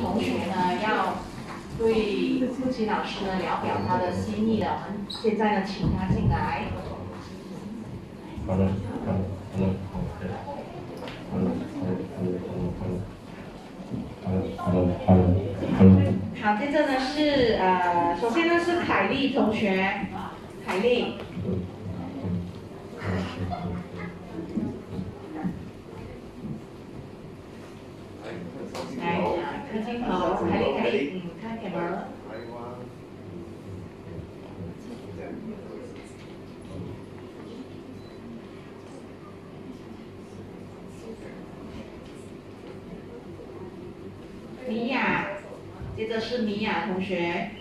同学呢要对父亲老师呢聊表他的心意了。我们现在呢请他进来。 好了， 好，接着呢是首先呢是凯丽同学，凯丽。来，看镜头，凯丽，看镜头。米娅，接着是米娅同学。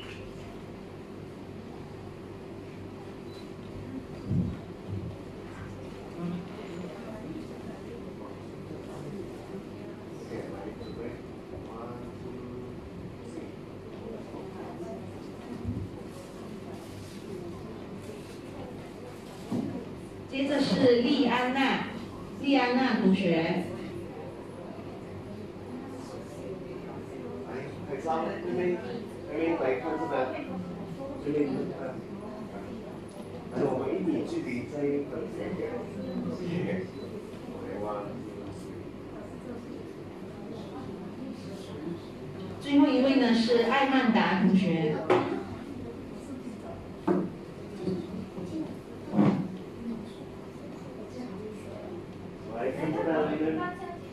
接着是莉安娜，莉安娜同学。 我们一米距离这一个。 最后一位呢是艾曼达同学。 来看这个。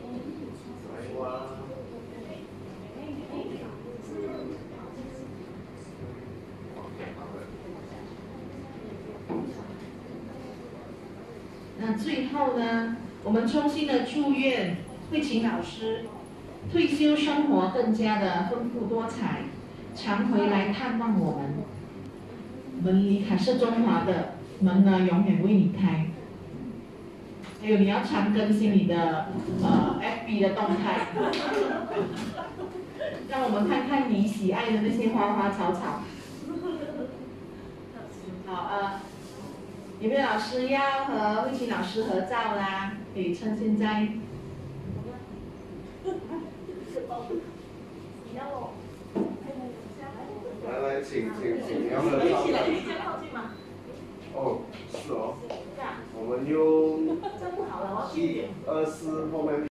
那最后呢，我们衷心的祝愿慧琴老师退休生活更加的丰富多彩，常回来探望我们。门离凯瑟中华的门呢，永远为你开。还有你要常更新你的FB 的动态，让我们看看你喜爱的那些花花草草。好有没有老师要和慧琴老师合照啦？可以趁现在。 来，请，你要合照。 一起来，一起靠近吗？ 哦，是哦。我们用这不好了，我 1、2、4后面。